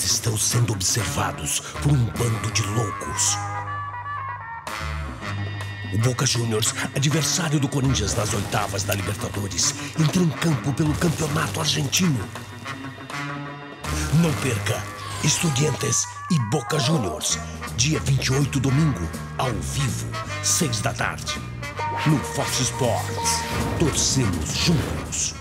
estão sendo observados por um bando de loucos. O Boca Juniors, adversário do Corinthians nas oitavas da Libertadores, entra em campo pelo Campeonato Argentino. Não perca! Estudiantes e Boca Juniors, dia 28, domingo, ao vivo, 6 da tarde, no Fox Sports. Torcemos juntos.